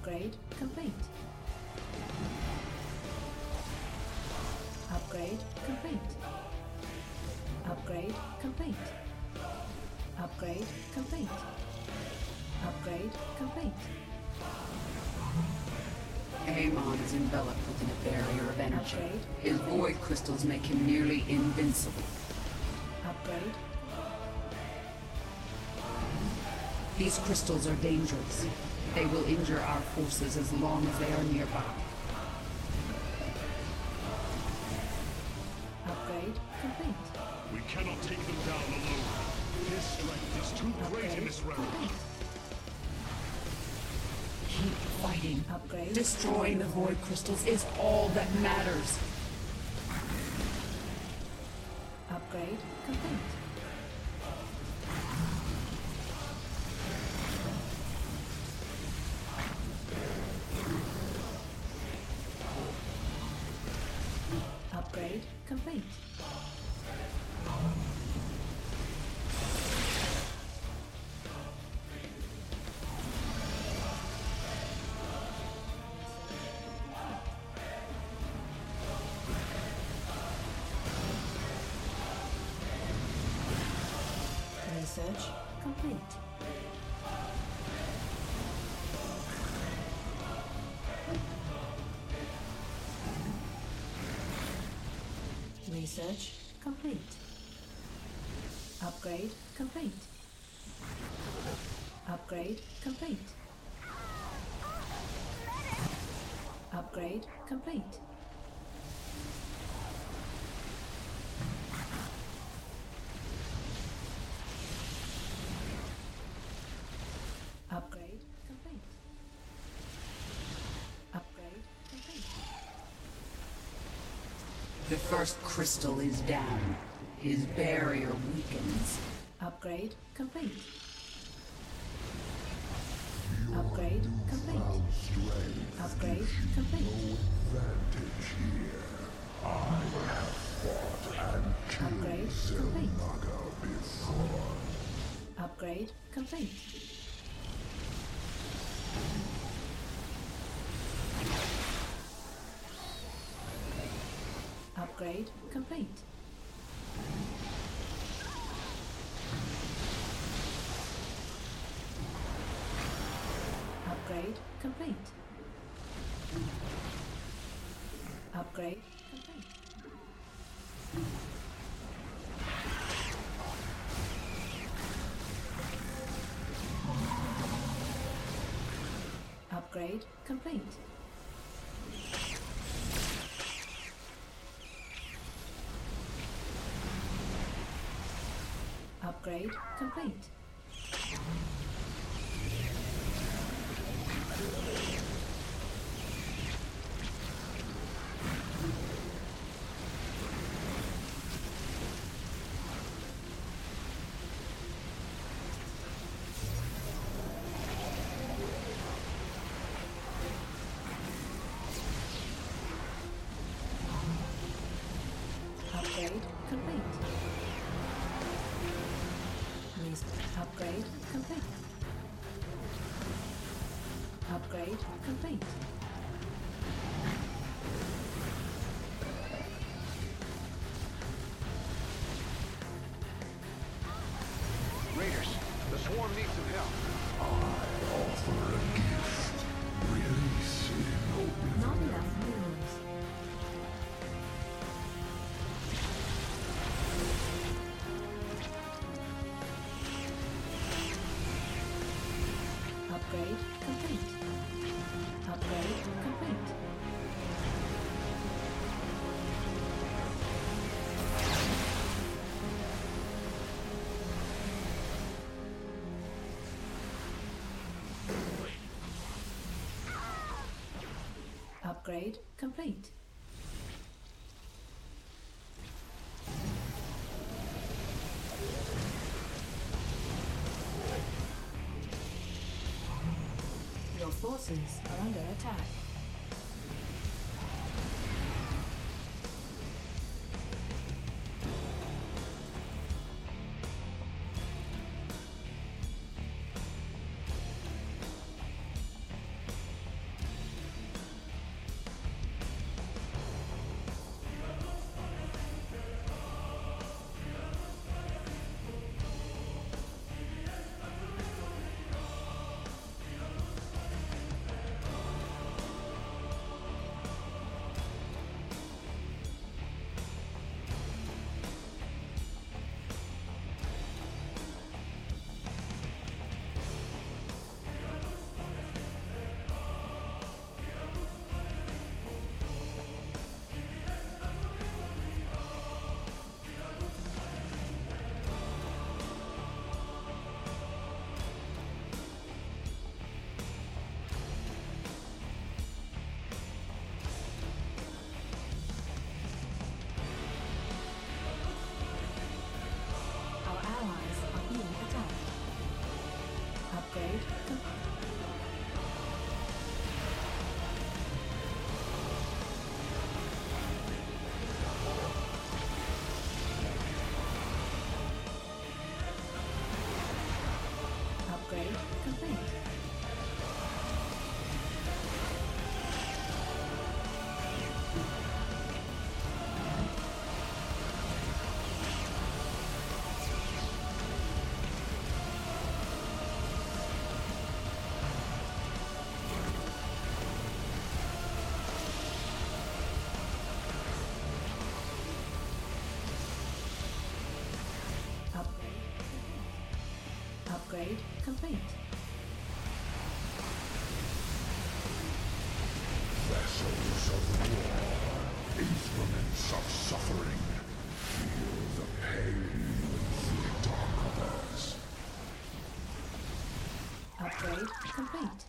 Upgrade complete. Upgrade complete. Upgrade complete. Upgrade complete. Upgrade complete. Amon is enveloped within a barrier of energy. Upgrade. His void crystals make him nearly invincible. Upgrade. These crystals are dangerous. They will injure our forces as long as they are nearby. Upgrade complete. We cannot take them down alone. His strength is too great in this realm. Complete. Keep fighting. Upgrade. Destroying the void crystals is all that matters. Upgrade complete. Upgrade complete. Research complete. Research complete. Upgrade complete. Upgrade complete. Upgrade complete. Upgrade complete. Upgrade complete. The first crystal is down. His barrier weakens. Upgrade complete. Upgrade complete. Upgrade complete. Advantage here. I have fought and killed Upgrade complete. Naga before. Upgrade complete. Upgrade complete. Upgrade complete. Upgrade complete. Upgrade complete. Upgrade complete. Upgrade complete. Upgrade complete. Upgrade complete. Raiders, the swarm needs some help. I offer a gift. Release in oblivion. Not enough moves. Upgrade complete. Upgrade complete. Upgrade complete. Your forces are under attack. Instruments of war, instruments of suffering. Feel the pain of the darkness. Upgrade complete.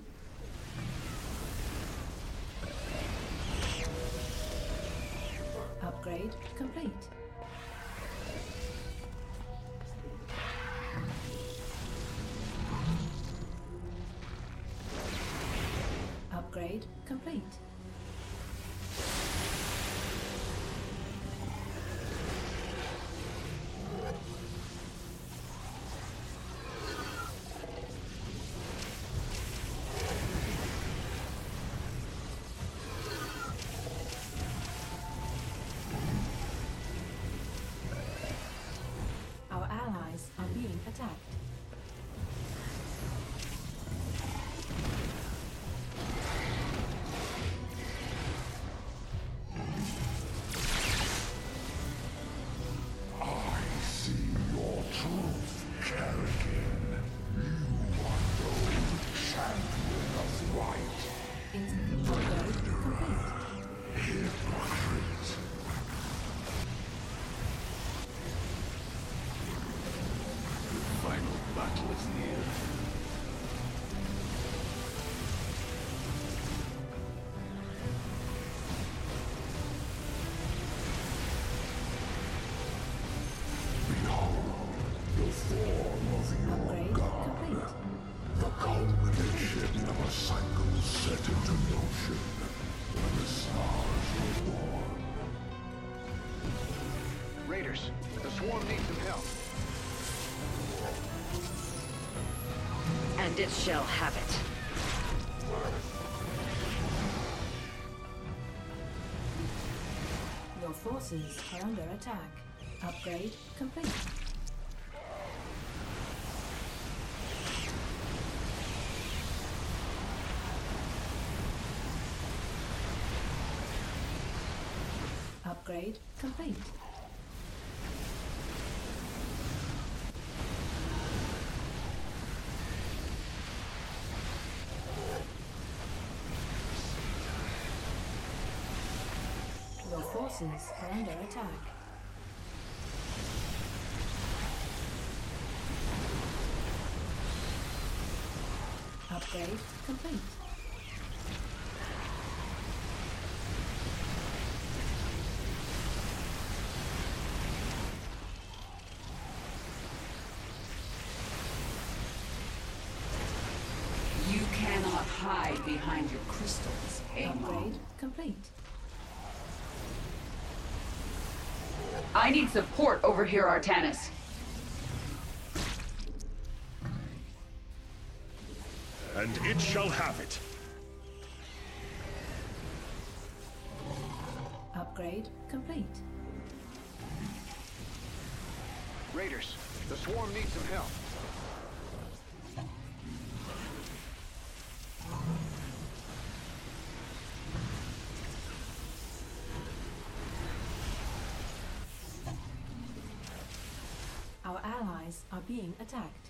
Upgrade complete. Upgrade complete. Our allies are being attacked. I see your truth, Kerrigan. You are no champion of right. Upgrade complete. Hypocrite. The final battle is near. Behold, the form of your Upgrade god. complete. The culmination of a cycle set into motion when the stars were born. Raiders, the swarm needs some help. And it shall have it. Your forces are under attack. Upgrade complete. Upgrade complete. Your forces are under attack. Upgrade complete. You cannot hide behind your crystals, Amon. Upgrade complete. I need support over here, Artanis. And it shall have it. Upgrade complete. Raiders, the swarm needs some help. Our allies are being attacked.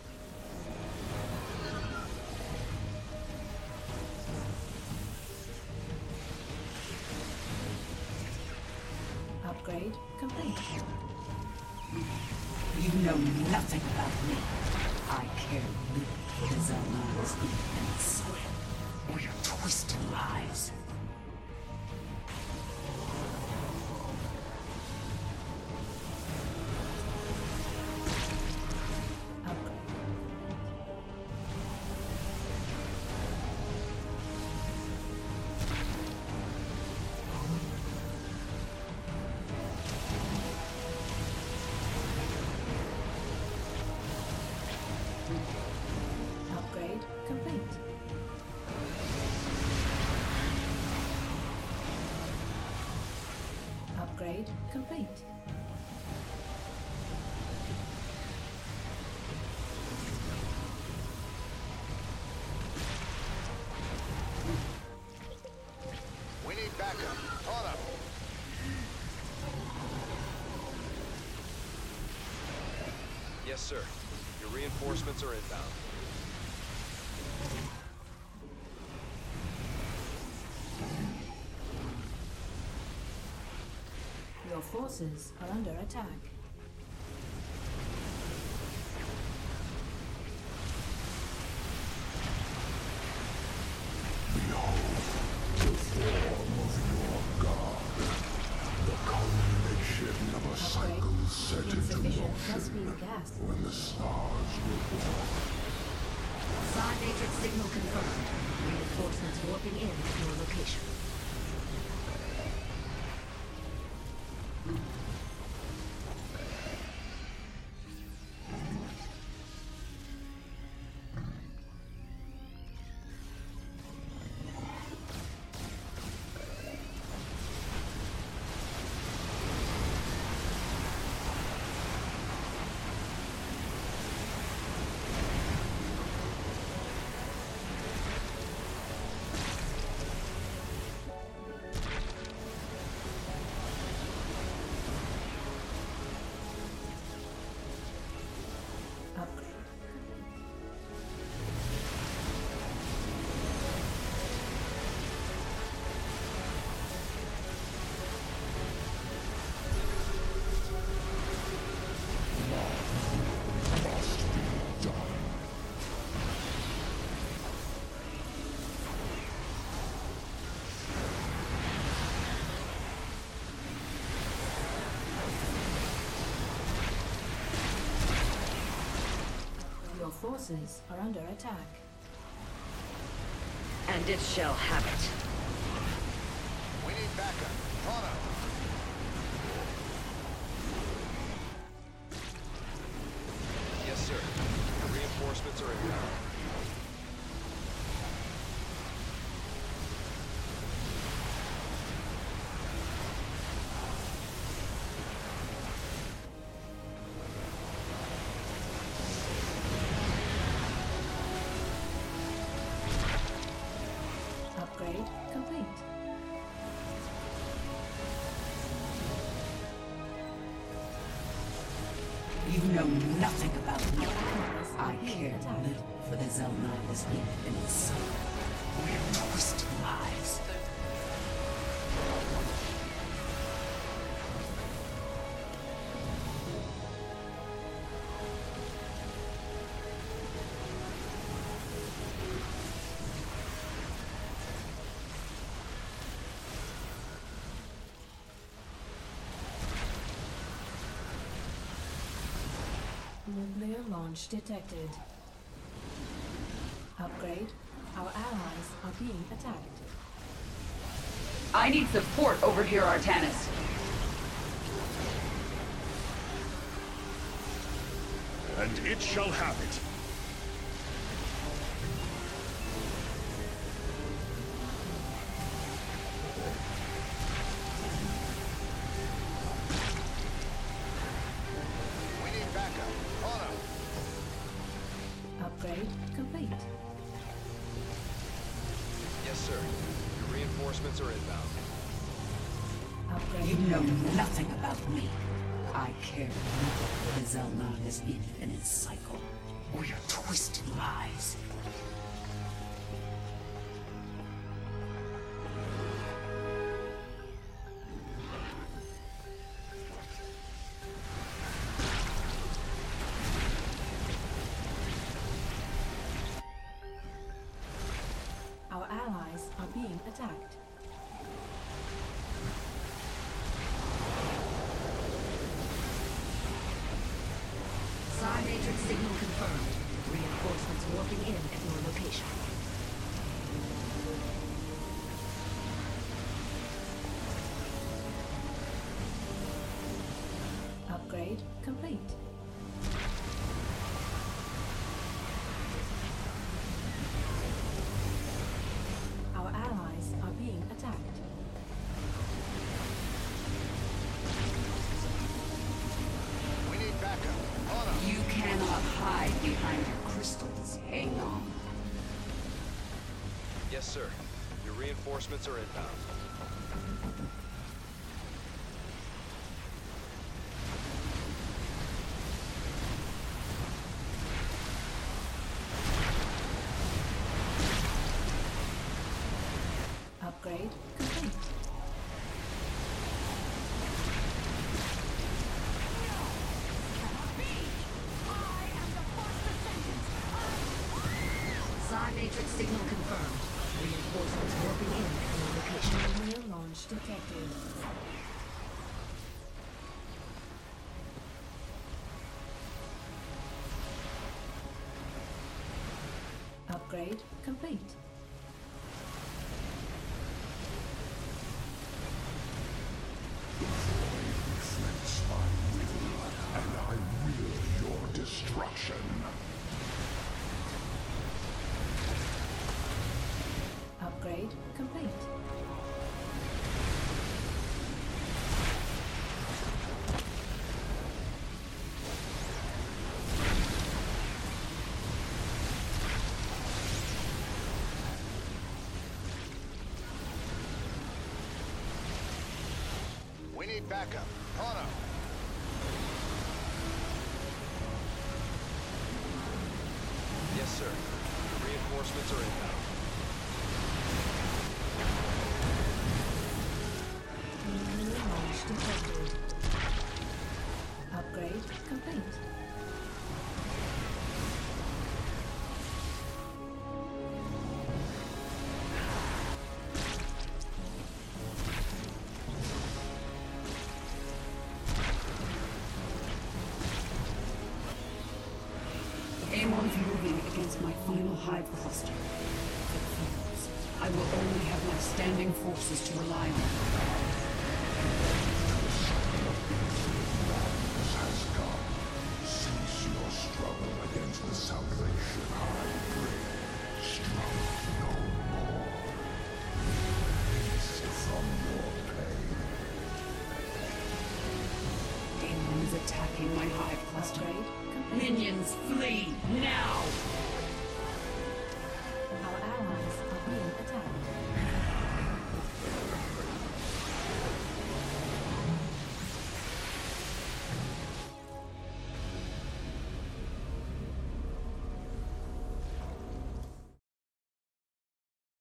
Upgrade complete. You know nothing about me. I care little for the Zalman's and sweat, or your twisted lies. Upgrade. Upgrade complete. Upgrade complete. We need backup. On up. Yes, sir. Your reinforcements are inbound. Your forces are under attack. Behold the form of your god, the culmination of a cycle set into Insufficient motion phosphine gas. when the stars were born. Psi matrix signal confirmed. Reinforcements warping in at your location. Your forces are under attack. And it shall have it. We need backup. On up. Yes, sir. Your reinforcements are inbound. Upgrade complete. You know nothing about me. Your allies I are being care attacked. little for the Zelna's infinite soul. We're twisted lives. Nuclear launch detected. Upgrade. Our allies are being attacked. I need support over here, Artanis. And it shall have it. We need backup. On up. Upgrade complete. Yes, sir. Your reinforcements are inbound. Upgrade. You know nothing about me. I care little for the Zelna's infinite cycle or your twisted lies. Our allies are being attacked. Psi matrix signal confirmed. Reinforcements warping in at your location. Upgrade complete. Our allies are being attacked. We need backup. On up. You cannot hide behind your crystals. Hang on. Yes, sir. Your reinforcements are inbound. Upgrade complete. launch detected. Upgrade complete. Reflects my will, and I will your destruction. Upgrade complete. We need backup. Pronto. Yes, sir. Reinforcements are inbound. Launch detected. Upgrade complete. A1's moving against my final hive cluster. If it fails, I will only have my standing forces to rely on. Has come. Cease your struggle against the salvation I bring. Struggle no more. Feast from your pain. A1 is attacking my hive cluster. Upgrade complete. Minions, flee now! Our allies are being attacked.